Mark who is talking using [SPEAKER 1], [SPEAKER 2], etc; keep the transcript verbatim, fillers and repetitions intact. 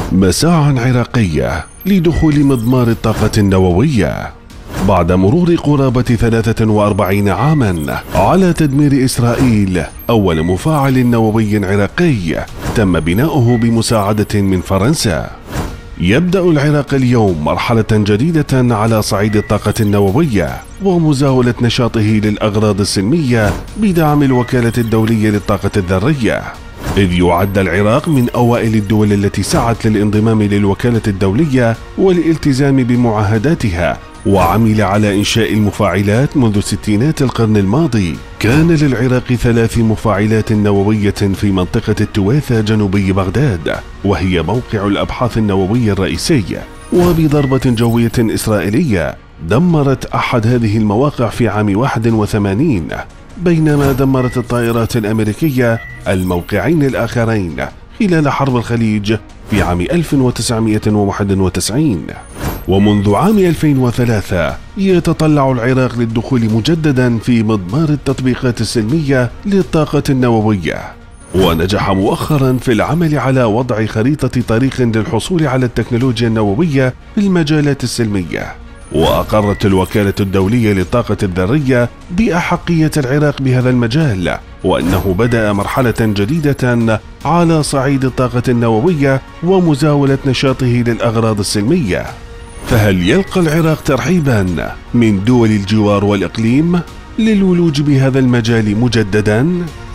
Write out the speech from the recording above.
[SPEAKER 1] مساعٍ عراقية لدخول مضمار الطاقة النووية. بعد مرور قرابة ثلاثة وأربعين عاماً على تدمير إسرائيل أول مفاعل نووي عراقي تم بناؤه بمساعدة من فرنسا. يبدأ العراق اليوم مرحلة جديدة على صعيد الطاقة النووية ومزاولة نشاطه للأغراض السلمية بدعم الوكالة الدولية للطاقة الذرية، إذ يعد العراق من أوائل الدول التي سعت للانضمام للوكالة الدولية والالتزام بمعاهداتها، وعمل على إنشاء المفاعلات منذ ستينات القرن الماضي. كان للعراق ثلاث مفاعلات نووية في منطقة التواثة جنوبي بغداد، وهي موقع الأبحاث النووية الرئيسي، وبضربة جوية إسرائيلية دمرت أحد هذه المواقع في عام واحد وثمانين، بينما دمرت الطائرات الأمريكية الموقعين الآخرين خلال حرب الخليج في عام ألف وتسعمائة وواحد وتسعين. ومنذ عام ألفين وثلاثة يتطلع العراق للدخول مجددا في مضمار التطبيقات السلمية للطاقة النووية، ونجح مؤخرا في العمل على وضع خريطة طريق للحصول على التكنولوجيا النووية في المجالات السلمية. وأقرت الوكالة الدولية للطاقة الذرية بأحقية العراق بهذا المجال، وأنه بدأ مرحلة جديدة على صعيد الطاقة النووية ومزاولة نشاطه للأغراض السلمية. فهل يلقى العراق ترحيبا من دول الجوار والإقليم للولوج بهذا المجال مجددا؟